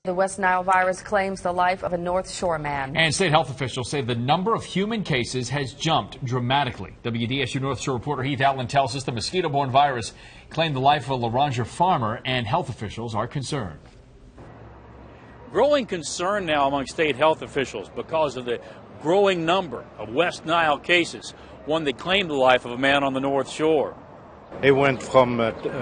The West Nile virus claims the life of a Northshore man. And state health officials say the number of human cases has jumped dramatically. WDSU Northshore reporter Heath Allen tells us the mosquito-borne virus claimed the life of a Northshore farmer, and health officials are concerned. Growing concern now among state health officials because of the growing number of West Nile cases, one that claimed the life of a man on the North Shore. It went from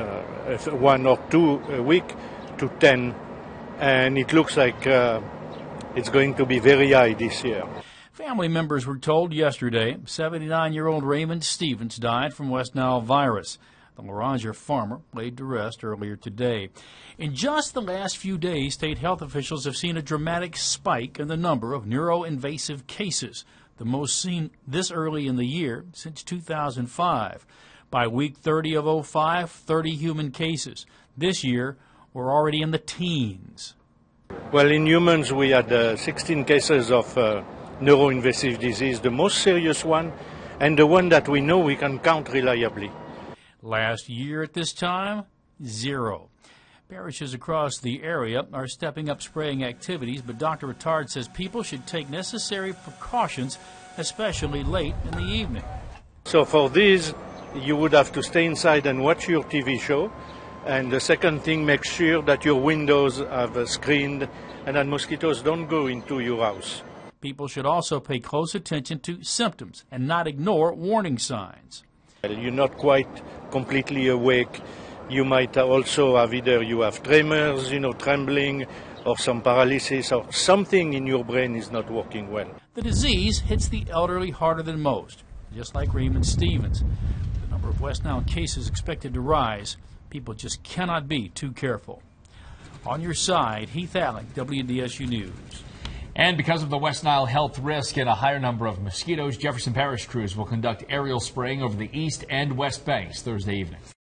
1 or 2 a week to 10. And it looks like it's going to be very high this year. Family members were told yesterday 79-year-old Raymond Stevens died from West Nile virus. The Northshore farmer laid to rest earlier today. In just the last few days, state health officials have seen a dramatic spike in the number of neuroinvasive cases, the most seen this early in the year since 2005. By week 30 of 05, 30 human cases. This year, we're already in the teens. Well, in humans, we had 16 cases of neuroinvasive disease, the most serious one, and the one that we know we can count reliably. Last year at this time, 0. Parishes across the area are stepping up spraying activities, but Dr. Rittard says people should take necessary precautions, especially late in the evening. So for these, you would have to stay inside and watch your TV show. And the second thing, make sure that your windows are screened and that mosquitoes don't go into your house. People should also pay close attention to symptoms and not ignore warning signs. You're not quite completely awake. You might also have either you have tremors, trembling, or some paralysis, or something in your brain is not working well. The disease hits the elderly harder than most, just like Raymond Stevens. The number of West Nile cases expected to rise. People just cannot be too careful. On your side, Heath Allen, WDSU News. And because of the West Nile health risk and a higher number of mosquitoes, Jefferson Parish crews will conduct aerial spraying over the east and west banks Thursday evening.